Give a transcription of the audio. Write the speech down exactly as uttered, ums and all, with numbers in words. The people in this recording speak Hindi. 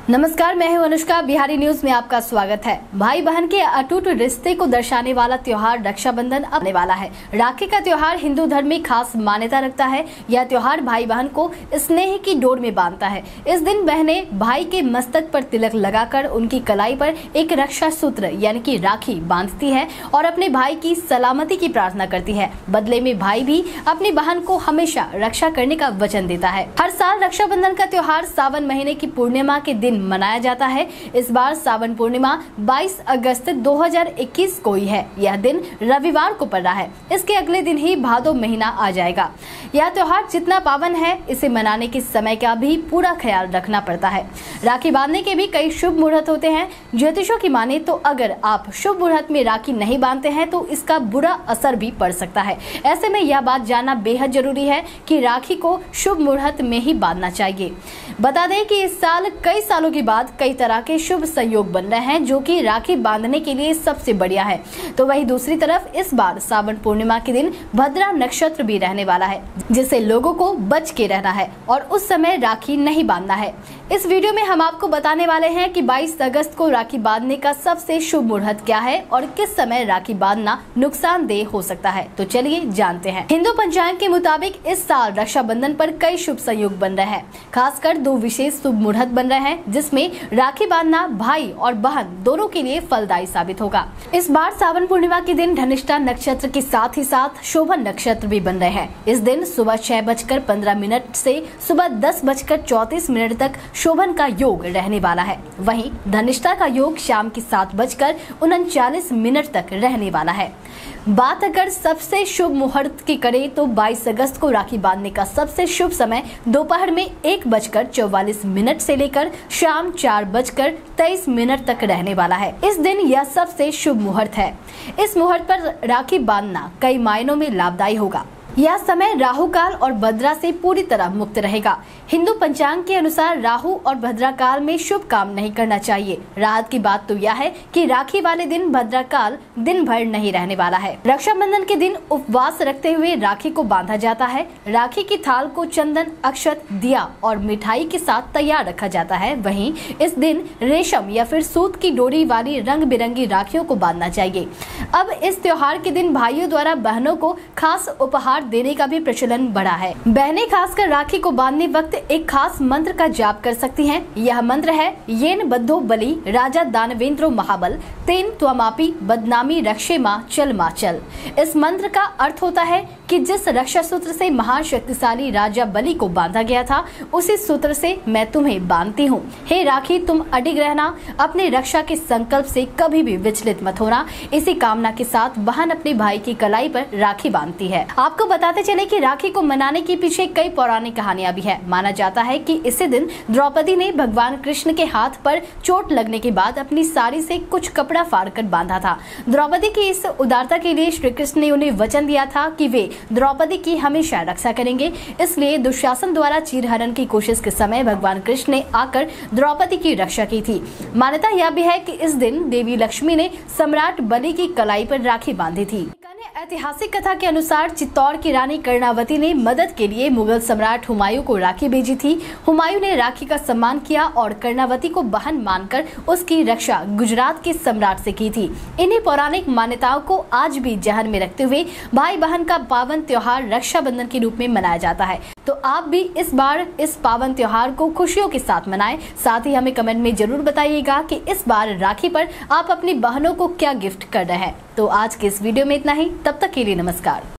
नमस्कार, मैं हूं अनुष्का। बिहारी न्यूज में आपका स्वागत है। भाई बहन के अटूट रिश्ते को दर्शाने वाला त्योहार रक्षाबंधन आने वाला है। राखी का त्योहार हिंदू धर्म में खास मान्यता रखता है। यह त्योहार भाई बहन को स्नेह की डोर में बांधता है। इस दिन बहनें भाई के मस्तक पर तिलक लगाकर उनकी कलाई पर एक रक्षा सूत्र यानी कि राखी बांधती है और अपने भाई की सलामती की प्रार्थना करती है। बदले में भाई भी अपनी बहन को हमेशा रक्षा करने का वचन देता है। हर साल रक्षाबंधन का त्योहार सावन महीने की पूर्णिमा के दिन मनाया जाता है। इस बार सावन पूर्णिमा बाईस अगस्त दो हज़ार इक्कीस को ही है। यह दिन रविवार को पड़ रहा है। इसके अगले दिन ही भादो महीना आ जाएगा। यह त्योहार जितना पावन है, इसे मनाने के समय का भी पूरा ख्याल रखना पड़ता है। राखी बांधने के भी कई शुभ मुहूर्त होते हैं। ज्योतिषों की माने तो अगर आप शुभ मुहूर्त में राखी नहीं बांधते हैं तो इसका बुरा असर भी पड़ सकता है। ऐसे में यह बात जानना बेहद जरूरी है कि राखी को शुभ मुहूर्त में ही बांधना चाहिए। बता दें कि इस साल कई सालों के बाद कई तरह के शुभ संयोग बन रहे हैं, जो कि राखी बांधने के लिए सबसे बढ़िया है। तो वहीं दूसरी तरफ इस बार सावन पूर्णिमा के दिन भद्रा नक्षत्र भी रहने वाला है, जिससे लोगों को बच के रहना है और उस समय राखी नहीं बांधना है। इस वीडियो में हम आपको बताने वाले हैं कि बाईस अगस्त को राखी बांधने का सबसे शुभ मुहूर्त क्या है और किस समय राखी बांधना नुकसानदेह हो सकता है। तो चलिए जानते हैं। हिंदू पंचांग के मुताबिक इस साल रक्षाबंधन पर कई शुभ संयोग बन रहे हैं। खासकर दो विशेष शुभ मुहूर्त बन रहे हैं, जिसमें राखी बांधना भाई और बहन दोनों के लिए फलदायी साबित होगा। इस बार सावन पूर्णिमा के दिन धनिष्ठा नक्षत्र के साथ ही साथ शोभन नक्षत्र भी बन रहे हैं। इस दिन सुबह छह बजकर पंद्रह मिनट से सुबह दस बजकर चौतीस मिनट तक शोभन का योग रहने वाला है। वहीं धनिष्ठा का योग शाम के सात बजकर उनचालीस मिनट तक रहने वाला है। बात अगर सबसे शुभ मुहूर्त की करें तो बाईस अगस्त को राखी बांधने का सबसे शुभ समय दोपहर में एक बजकर चौवालीस मिनट से लेकर शाम चार बजकर तेईस मिनट तक रहने वाला है। इस दिन यह सबसे शुभ मुहूर्त है। इस मुहूर्त पर राखी बांधना कई मायनों में लाभदायी होगा। यह समय राहु काल और भद्रा से पूरी तरह मुक्त रहेगा। हिंदू पंचांग के अनुसार राहु और भद्रा काल में शुभ काम नहीं करना चाहिए। राहत की बात तो यह है कि राखी वाले दिन भद्रा काल दिन भर नहीं रहने वाला है। रक्षाबंधन के दिन उपवास रखते हुए राखी को बांधा जाता है। राखी की थाल को चंदन, अक्षत, दिया और मिठाई के साथ तैयार रखा जाता है। वहीं इस दिन रेशम या फिर सूत की डोरी वाली रंग बिरंगी राखियों को बांधना चाहिए। अब इस त्योहार के दिन भाइयों द्वारा बहनों को खास उपहार देने का भी प्रचलन बढ़ा है। बहनें खासकर राखी को बांधने वक्त एक खास मंत्र का जाप कर सकती हैं। यह मंत्र है येन बद्धो बलि राजा दानवेंद्रो महाबल तेन त्वमापि बदनामी रक्षे माँ चल माँ चल। इस मंत्र का अर्थ होता है कि जिस रक्षा सूत्र से महान शक्तिशाली राजा बलि को बांधा गया था, उसी सूत्र से मैं तुम्हें बांधती हूँ। हे राखी, तुम अडिग रहना, अपने रक्षा के संकल्प से कभी भी विचलित मत होना। इसी कामना के साथ बहन अपने भाई की कलाई पर राखी बांधती है। आपको बताते चले कि राखी को मनाने के पीछे कई पौराणिक कहानियां भी है। माना जाता है कि इसी दिन द्रौपदी ने भगवान कृष्ण के हाथ पर चोट लगने के बाद अपनी साड़ी से कुछ कपड़ा फाड़कर बांधा था। द्रौपदी की इस उदारता के लिए श्री कृष्ण ने उन्हें वचन दिया था कि वे द्रौपदी की हमेशा रक्षा करेंगे। इसलिए दुशासन द्वारा चीरहरण की कोशिश के समय भगवान कृष्ण ने आकर द्रौपदी की रक्षा की थी। मान्यता यह भी है कि इस दिन देवी लक्ष्मी ने सम्राट बलि की कलाई पर राखी बांधी थी। ऐतिहासिक कथा के अनुसार चित्तौड़ की रानी कर्णावती ने मदद के लिए मुगल सम्राट हुमायूं को राखी भेजी थी। हुमायूं ने राखी का सम्मान किया और कर्णावती को बहन मानकर उसकी रक्षा गुजरात के सम्राट से की थी। इन्हीं पौराणिक मान्यताओं को आज भी जहन में रखते हुए भाई बहन का पावन त्योहार रक्षाबंधन के रूप में मनाया जाता है। तो आप भी इस बार इस पावन त्योहार को खुशियों के साथ मनाएं। साथ ही हमें कमेंट में जरूर बताइएगा कि इस बार राखी पर आप अपनी बहनों को क्या गिफ्ट कर रहे हैं। तो आज के इस वीडियो में इतना ही। तब तक के लिए नमस्कार।